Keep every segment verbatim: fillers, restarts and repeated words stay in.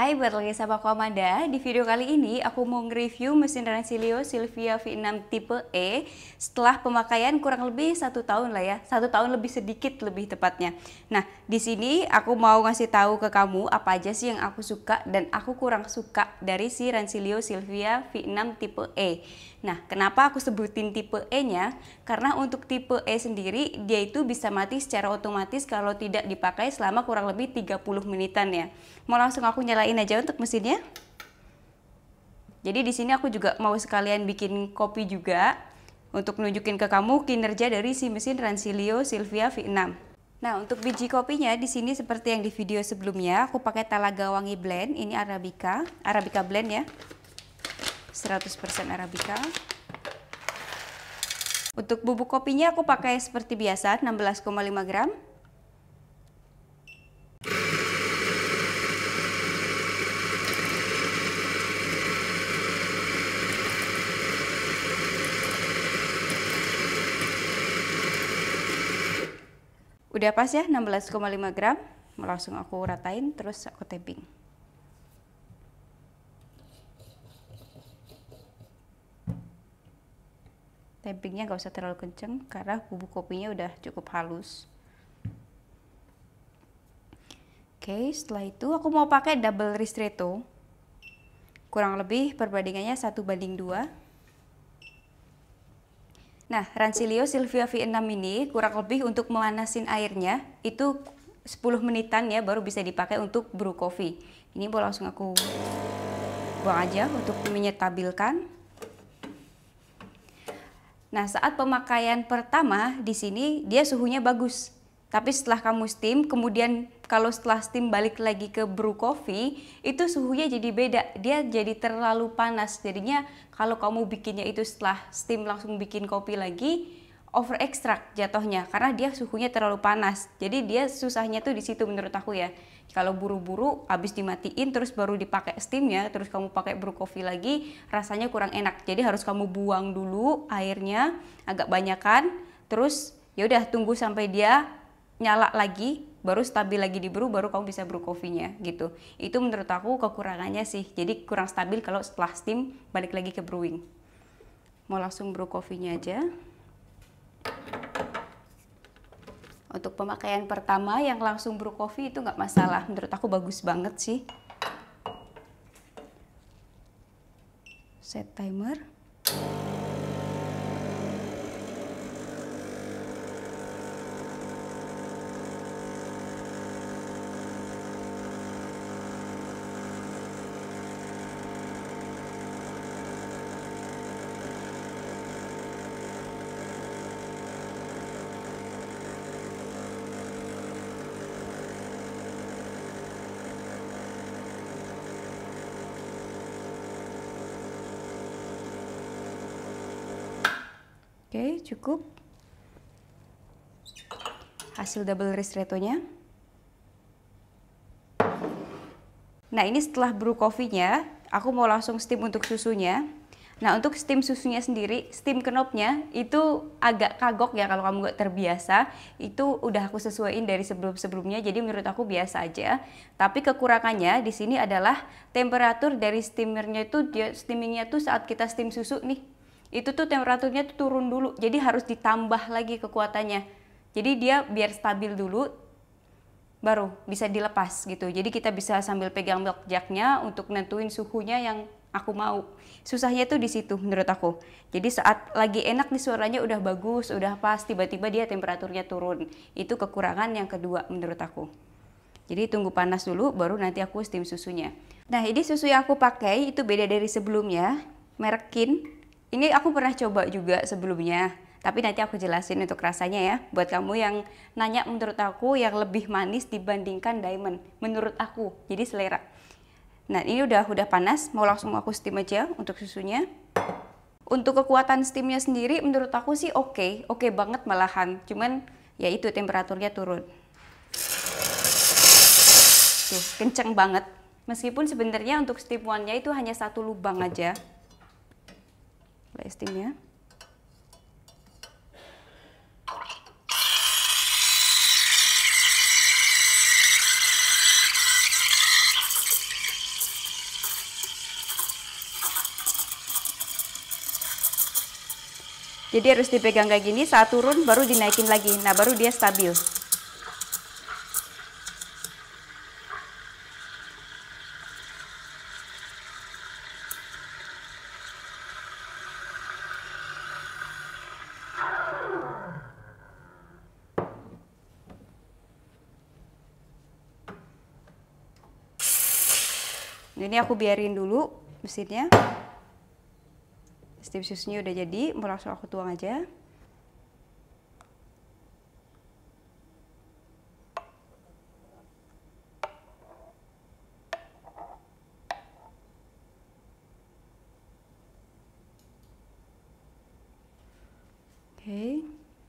Hai, balik lagi sama aku Amanda. Di video kali ini aku mau nge-review mesin Rancilio Silvia V enam tipe E setelah pemakaian kurang lebih satu tahun lah ya, satu tahun lebih sedikit lebih tepatnya. Nah, di sini aku mau ngasih tahu ke kamu apa aja sih yang aku suka dan aku kurang suka dari si Rancilio Silvia V enam tipe E. Nah, kenapa aku sebutin tipe E-nya? Karena untuk tipe E sendiri dia itu bisa mati secara otomatis kalau tidak dipakai selama kurang lebih tiga puluh menitan ya. Mau langsung aku nyalain aja untuk mesinnya. Jadi di sini aku juga mau sekalian bikin kopi juga untuk nunjukin ke kamu kinerja dari si mesin Rancilio Silvia V enam. Nah, untuk biji kopinya di sini seperti yang di video sebelumnya, aku pakai Talaga Wangi Blend. Ini Arabica, Arabica Blend ya. seratus persen Arabica. Untuk bubuk kopinya aku pakai seperti biasa enam belas koma lima gram. Udah pas ya enam belas koma lima gram. Langsung aku ratain terus aku tapping. Tappingnya gak usah terlalu kenceng karena bubuk kopinya udah cukup halus. Oke, setelah itu aku mau pakai double ristretto. Kurang lebih perbandingannya satu banding dua. Nah, Rancilio Silvia V enam ini kurang lebih untuk memanasin airnya itu sepuluh menitan ya baru bisa dipakai untuk brew coffee. Ini mau langsung aku buang aja untuk menyetabilkan. Nah, saat pemakaian pertama di sini dia suhunya bagus. Tapi setelah kamu steam, kemudian kalau setelah steam balik lagi ke brew coffee, itu suhunya jadi beda. Dia jadi terlalu panas. Jadinya kalau kamu bikinnya itu setelah steam langsung bikin kopi lagi, over extract jatuhnya karena dia suhunya terlalu panas. Jadi dia susahnya tuh di situ menurut aku ya. Kalau buru-buru habis dimatiin terus baru dipakai steamnya, terus kamu pakai brew coffee lagi, rasanya kurang enak. Jadi harus kamu buang dulu airnya agak banyakan, terus ya udah tunggu sampai dia nyala lagi, baru stabil lagi di brew, baru kamu bisa brew coffee-nya gitu. Itu menurut aku kekurangannya sih. Jadi kurang stabil kalau setelah steam balik lagi ke brewing. Mau langsung brew coffee-nya aja. Untuk pemakaian pertama yang langsung brew coffee itu nggak masalah, menurut aku bagus banget sih. Set timer. Oke, cukup. Hasil double ristretto-nya. Nah, ini setelah brew coffee-nya, aku mau langsung steam untuk susunya. Nah, untuk steam susunya sendiri, steam knob-nya itu agak kagok ya kalau kamu nggak terbiasa. Itu udah aku sesuaiin dari sebelum-sebelumnya, jadi menurut aku biasa aja. Tapi kekurangannya di sini adalah temperatur dari steamernya itu, dia steamingnya tuh saat kita steam susu nih, itu tuh temperaturnya tuh turun dulu, jadi harus ditambah lagi kekuatannya. Jadi dia biar stabil dulu, baru bisa dilepas gitu. Jadi kita bisa sambil pegang milk jug-nya untuk nentuin suhunya yang aku mau. Susahnya tuh di situ menurut aku. Jadi saat lagi enak nih suaranya udah bagus, udah pas, tiba-tiba dia temperaturnya turun. Itu kekurangan yang kedua menurut aku. Jadi tunggu panas dulu, baru nanti aku steam susunya. Nah, ini susu yang aku pakai itu beda dari sebelumnya, merek Kin. Ini aku pernah coba juga sebelumnya, tapi nanti aku jelasin untuk rasanya ya. Buat kamu yang nanya, menurut aku yang lebih manis dibandingkan Diamond, menurut aku, jadi selera. Nah, ini udah udah panas, mau langsung aku steam aja untuk susunya. Untuk kekuatan steamnya sendiri menurut aku sih oke, okay. oke okay banget malahan. Cuman ya itu temperaturnya turun. Tuh, kenceng banget. Meskipun sebenarnya untuk steam one-nya itu hanya satu lubang aja. Steamnya. Jadi harus dipegang kayak gini, saat turun baru dinaikin lagi. Nah, baru dia stabil. Ini aku biarin dulu mesinnya. Steam susunya udah jadi, mau langsung aku tuang aja. Oke.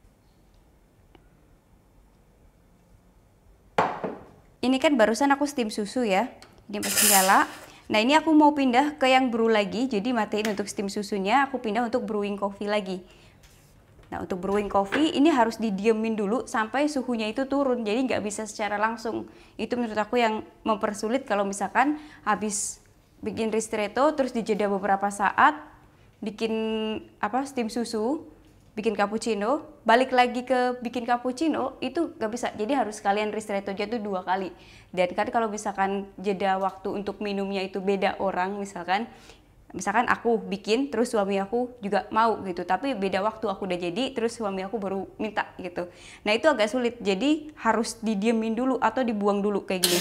Ini kan barusan aku steam susu ya. Ini masih nyala. Nah, ini aku mau pindah ke yang brew lagi. Jadi matiin untuk steam susunya, aku pindah untuk brewing coffee lagi. Nah, untuk brewing coffee ini harus didiemin dulu sampai suhunya itu turun. Jadi nggak bisa secara langsung. Itu menurut aku yang mempersulit kalau misalkan habis bikin ristretto terus dijeda beberapa saat bikin apa steam susu, bikin cappuccino, balik lagi ke bikin cappuccino, itu nggak bisa. Jadi harus kalian ristretto aja tuh dua kali. Dan kan kalau misalkan jeda waktu untuk minumnya itu beda orang, misalkan misalkan aku bikin terus suami aku juga mau gitu, tapi beda waktu, aku udah jadi terus suami aku baru minta gitu. Nah, itu agak sulit. Jadi harus didiemin dulu atau dibuang dulu kayak gini.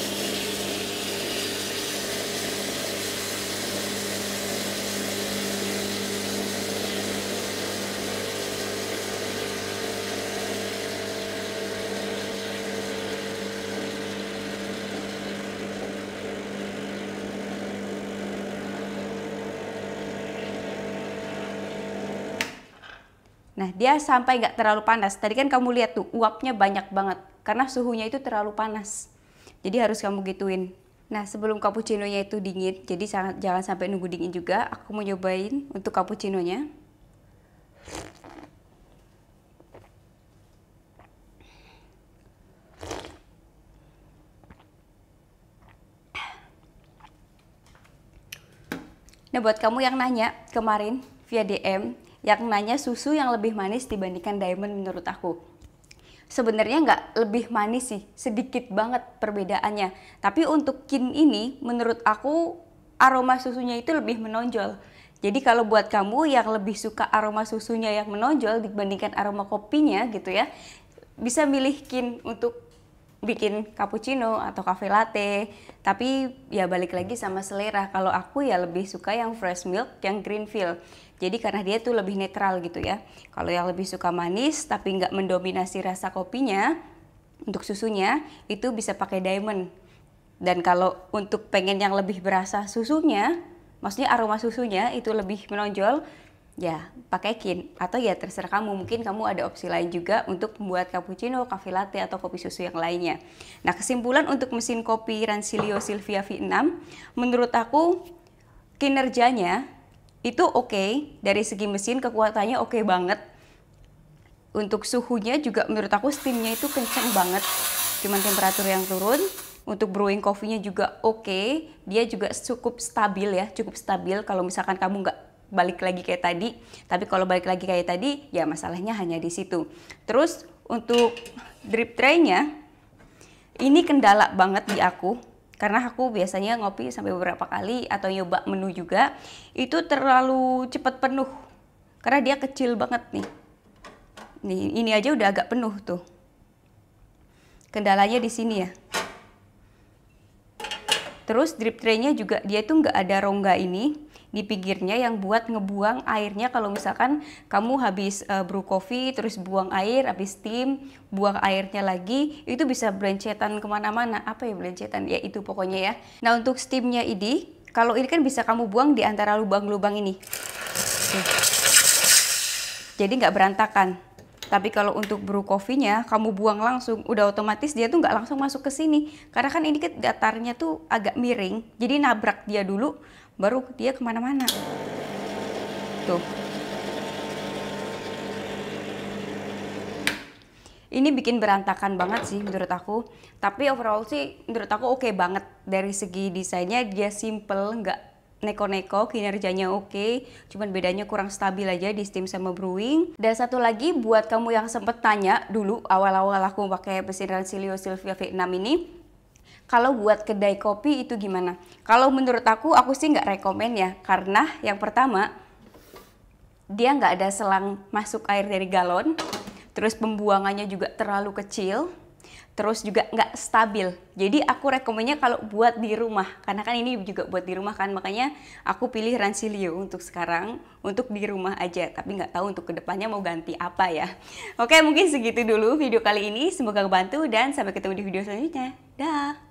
Nah, dia sampai nggak terlalu panas. Tadi kan kamu lihat tuh, uapnya banyak banget. Karena suhunya itu terlalu panas. Jadi harus kamu gituin. Nah, sebelum cappuccino-nya itu dingin, jadi jangan, jangan sampai nunggu dingin juga. Aku mau nyobain untuk cappuccino-nya. Nah, buat kamu yang nanya kemarin via D M, yang nanya susu yang lebih manis dibandingkan Diamond menurut aku. Sebenarnya nggak lebih manis sih, sedikit banget perbedaannya. Tapi untuk Kin ini, menurut aku aroma susunya itu lebih menonjol. Jadi kalau buat kamu yang lebih suka aroma susunya yang menonjol dibandingkan aroma kopinya gitu ya, bisa milih Kin untuk bikin cappuccino atau cafe latte. Tapi ya balik lagi sama selera. Kalau aku ya lebih suka yang fresh milk, yang Greenfield. Jadi karena dia tuh lebih netral gitu ya. Kalau yang lebih suka manis tapi nggak mendominasi rasa kopinya, untuk susunya itu bisa pakai Diamond. Dan kalau untuk pengen yang lebih berasa susunya, maksudnya aroma susunya itu lebih menonjol, ya pakai Kin. Atau ya terserah kamu, mungkin kamu ada opsi lain juga untuk membuat cappuccino, cafe latte atau kopi susu yang lainnya. Nah, kesimpulan untuk mesin kopi Rancilio Silvia V enam, menurut aku kinerjanya itu oke, okay. Dari segi mesin kekuatannya oke okay banget. Untuk suhunya juga menurut aku steamnya itu kenceng banget, cuman temperatur yang turun. Untuk brewing coffee-nya juga oke, okay. Dia juga cukup stabil ya, cukup stabil kalau misalkan kamu nggak balik lagi kayak tadi. Tapi kalau balik lagi kayak tadi, ya masalahnya hanya di situ. Terus untuk drip tray-nya, ini kendala banget di aku. Karena aku biasanya ngopi sampai beberapa kali atau nyoba menu juga, itu terlalu cepat penuh. Karena dia kecil banget nih. Nih, ini aja udah agak penuh tuh. Kendalanya di sini ya. Terus drip tray-nya juga dia tuh nggak ada rongga ini di pinggirnya yang buat ngebuang airnya. Kalau misalkan kamu habis uh, brew coffee terus buang air, habis steam buang airnya lagi, itu bisa belencetan kemana-mana. Apa ya belencetan? Ya itu pokoknya ya. Nah, untuk steamnya ini, kalau ini kan bisa kamu buang di antara lubang-lubang ini. Tuh. Jadi nggak berantakan. Tapi kalau untuk brew coffee-nya kamu buang langsung, udah otomatis dia tuh nggak langsung masuk ke sini. Karena kan ini kan datarnya tuh agak miring, jadi nabrak dia dulu, baru dia kemana-mana. Tuh. Ini bikin berantakan banget sih menurut aku. Tapi overall sih menurut aku oke banget. Dari segi desainnya dia simple, nggak neko-neko, kinerjanya oke, cuman bedanya kurang stabil aja di steam sama brewing. Dan satu lagi buat kamu yang sempet tanya dulu awal-awal aku pakai mesin Rancilio Silvia V enam ini, kalau buat kedai kopi itu gimana? Kalau menurut aku, aku sih nggak rekomen ya, karena yang pertama dia nggak ada selang masuk air dari galon, terus pembuangannya juga terlalu kecil, terus juga nggak stabil. Jadi aku rekomennya kalau buat di rumah, karena kan ini juga buat di rumah kan, makanya aku pilih Rancilio untuk sekarang, untuk di rumah aja. Tapi nggak tahu untuk kedepannya mau ganti apa ya. Oke, mungkin segitu dulu video kali ini, semoga ngebantu dan sampai ketemu di video selanjutnya. Dah!